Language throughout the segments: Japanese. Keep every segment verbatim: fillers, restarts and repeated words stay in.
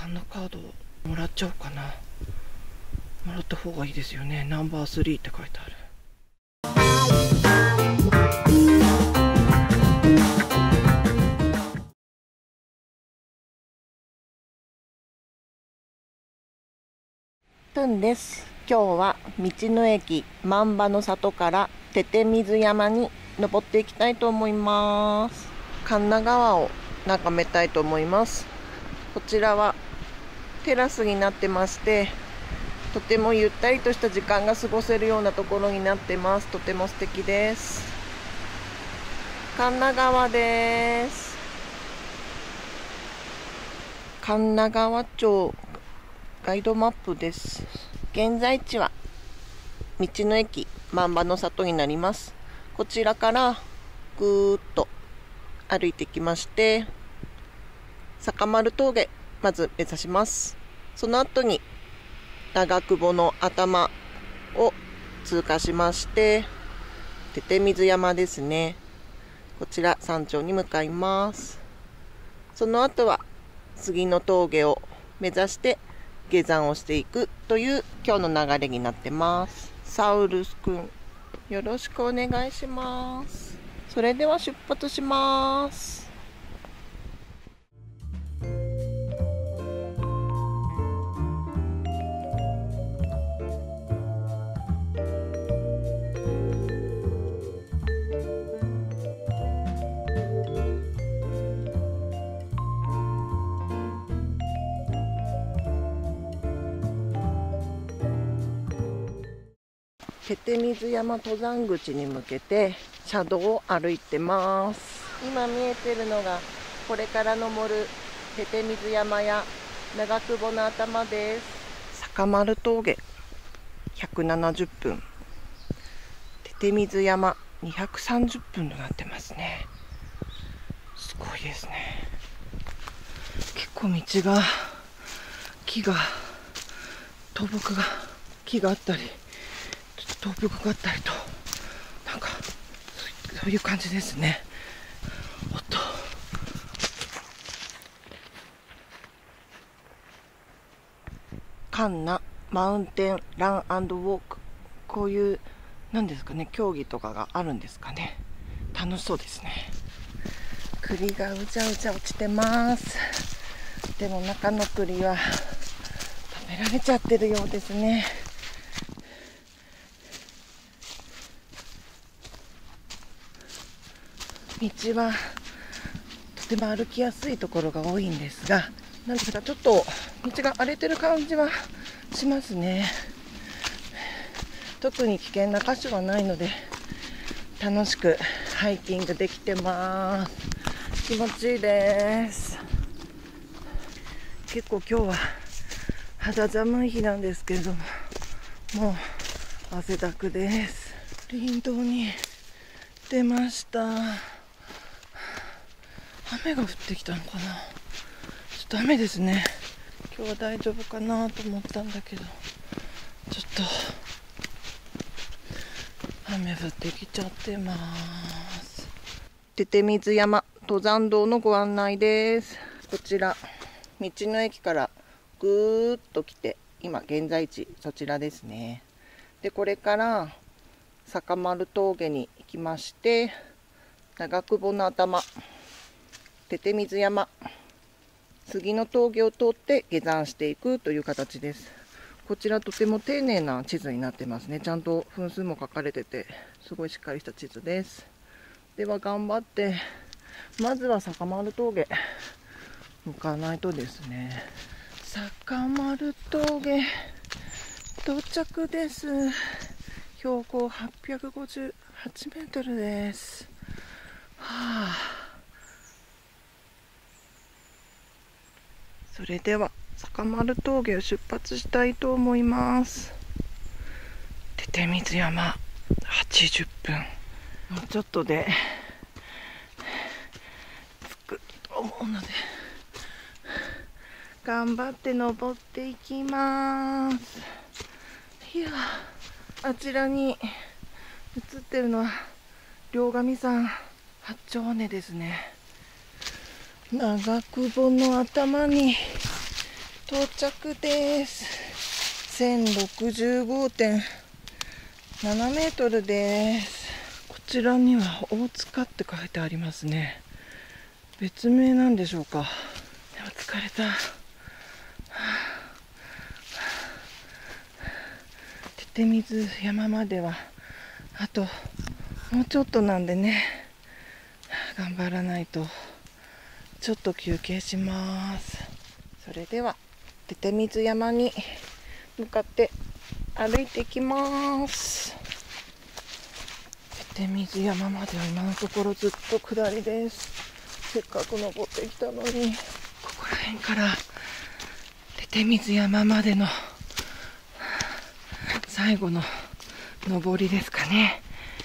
カンナカードもらっちゃおうかな。もらった方がいいですよね。ナンバースリーって書いてある。トンです。今日は道の駅万場の里からテテ水山に登っていきたいと思います。神奈川を眺めたいと思います。こちらはテラスになってまして、とてもゆったりとした時間が過ごせるようなところになってます。とても素敵です。神奈川です。神奈川町ガイドマップです。現在地は道の駅万場の里になります。こちらからぐーっと歩いてきまして、坂丸峠まず目指します。その後に長久保の頭を通過しまして、テテ水山ですね。こちら山頂に向かいます。その後は次の峠を目指して下山をしていくという今日の流れになってます。サウルスくん、よろしくお願いします。それでは出発します。テテ水山登山口に向けて車道を歩いてます。今見えてるのがこれから登るテテ水山や長久保の頭です。坂丸峠ひゃくななじゅっぷん、テテ水山にひゃくさんじゅっぷんとなってますね。すごいですね。結構道が木が倒木が木があったり倒木があったりと、なんかそういう感じですね。おっと、カンナマウンテンラン&ウォーク、こういう何ですかね、競技とかがあるんですかね。楽しそうですね。栗がうじゃうじゃ落ちてます。でも中の栗は食べられちゃってるようですね。道はとても歩きやすいところが多いんですが、なんだかちょっと道が荒れてる感じはしますね。特に危険な箇所はないので楽しくハイキングできてます。気持ちいいです。結構今日は肌寒い日なんですけれども、もう汗だくです。林道に出ました。雨が降ってきたのかな。ちょっと雨ですね。今日は大丈夫かなと思ったんだけど、ちょっと雨降ってきちゃってます。テテ水山登山道のご案内です。こちら道の駅からぐーっと来て、今現在地そちらですね。でこれから坂丸峠に行きまして、長久保の頭テテ水山、次の峠を通って下山していくという形です。こちらとても丁寧な地図になってますね。ちゃんと分数も書かれてて、すごいしっかりした地図です。では頑張ってまずは坂丸峠向かわないとですね。坂丸峠到着です。標高はっぴゃくごじゅうはちメートルです。はあ、それでは坂丸峠を出発したいと思います。テテ水山はちじゅっぷん、もうちょっとで着くと思うので頑張って登っていきます。いや、あちらに映ってるのは両神山八丁尾根ですね。長久保の頭に到着です。せんろくじゅうごてんななメートルです。こちらには大塚って書いてありますね。別名なんでしょうか。でも疲れた。ててみず山まではあともうちょっとなんでね、頑張らないと。ちょっと休憩します。それではててみず山に向かって歩いていきます。ててみず山までは今のところずっと下りです。せっかく登ってきたのに、ここら辺からててみず山までの最後の登りですかね。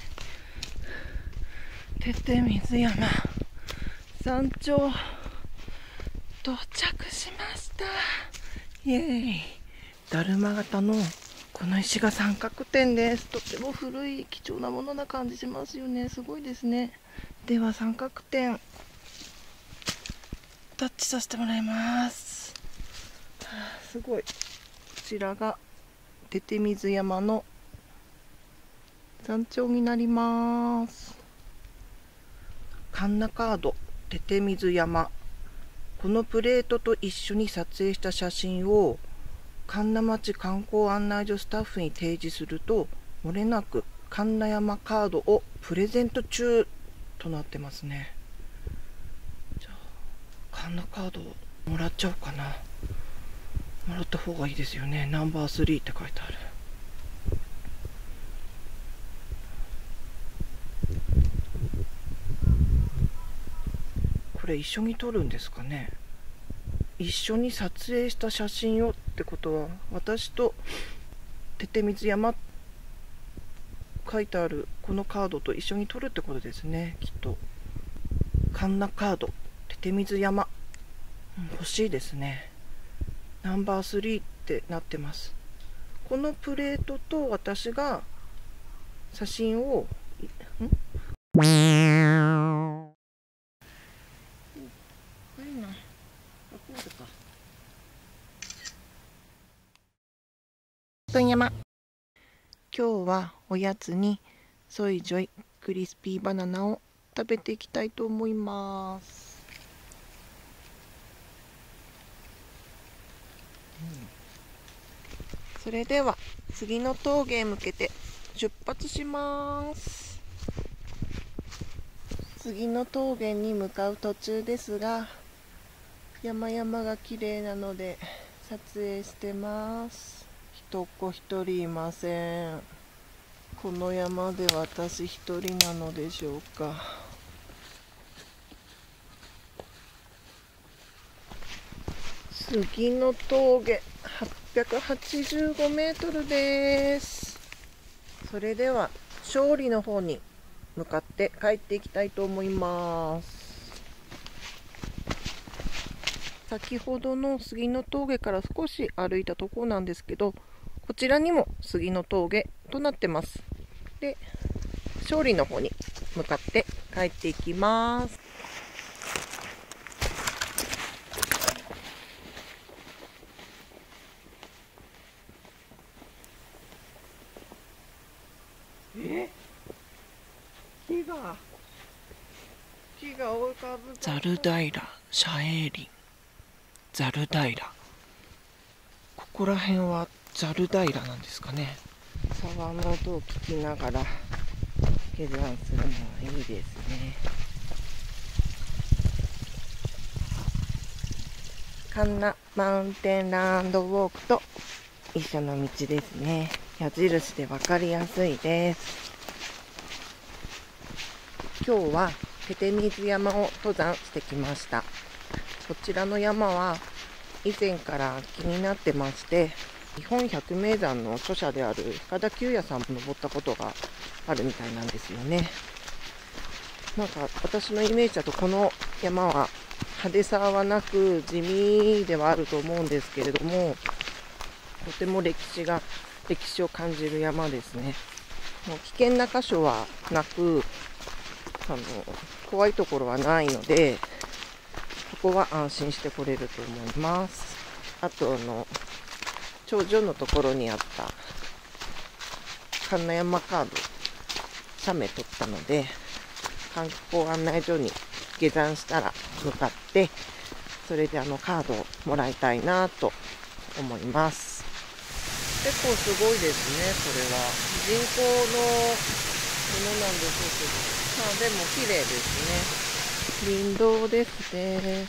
ててみず山山頂到着しました。イエーイ。だるま型のこの石が三角点です。とても古い貴重なものな感じしますよね。すごいですね。では三角点タッチさせてもらいます。はあ、すごい。こちらがててみず山の山頂になります。カンナカードててみず山。このプレートと一緒に撮影した写真を神流町観光案内所スタッフに提示すると、漏れなく神流山カードをプレゼント中となってますね。じゃあ神流カードもらっちゃおうかな。もらった方がいいですよね。ナンバースリーって書いてある。これ一緒に撮るんですかね。一緒に撮影した写真をってことは、私とててみず山書いてあるこのカードと一緒に撮るってことですね、きっと。カンナカードててみず山、うん、欲しいですね。ナンバースリーってなってます。このプレートと私が写真をん山。今日はおやつにソイジョイクリスピーバナナを食べていきたいと思います。うん、それでは次の峠へ向けて出発します。次の峠に向かう途中ですが、山々が綺麗なので撮影してます。一っ子一人いません。この山で私一人なのでしょうか。次の峠はっぴゃくはちじゅうごメートルです。それでは勝利の方に向かって帰っていきたいと思います。先ほどの杉の峠から少し歩いたところなんですけど、こちらにも杉の峠となってます。で、勝利の方に向かって帰っていきます。え？木が木が追いかぶさザル平社営林ザル平、ここら辺はザル平なんですかね。沢の音を聞きながら下山するのはいいですね。カンナマウンテンランドウォークと一緒の道ですね。矢印で分かりやすいです。今日はててみず山を登山してきました。こちらの山は以前から気になってまして、日本百名山の著者である深田久也さんも登ったことがあるみたいなんですよね。なんか私のイメージだとこの山は派手さはなく地味ではあると思うんですけれども、とても歴史が歴史を感じる山ですね。もう危険な箇所はなく、あの怖いところはないので、ここは安心して来れると思います。 あとあの頂上のところにあった神奈山カード写メ撮ったので、観光案内所に下山したら向かって、それであのカードをもらいたいなと思います。結構すごいですね。これは人工のものなんでしょうけど、まあでも綺麗ですね。林道ですね。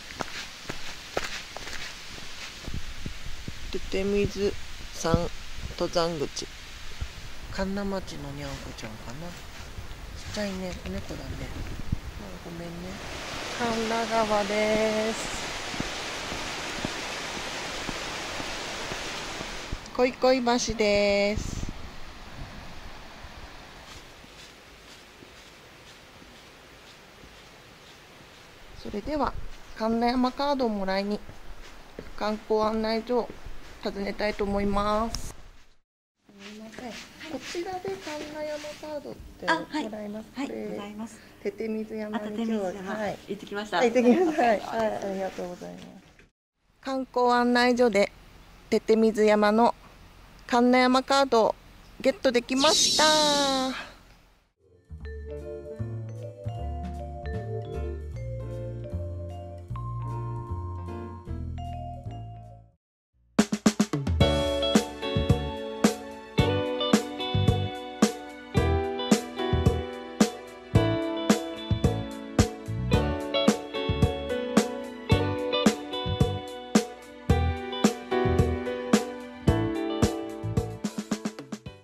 ててみず山登山口。神流町のにゃんこちゃんかな。ちっちゃいね、子猫だね。ごめんね。神田川です。恋恋橋です。それでは神田山カードをもらいに観光案内所を訪ねたいと思います。すみません、こちらで神田山カードってもらえますか？ はい、はい、ございます。 ててみず山に今日は、はい、 行ってきました。 行ってきました。はい、はい、ありがとうございます。観光案内所でててみず山の神田山カードをゲットできました。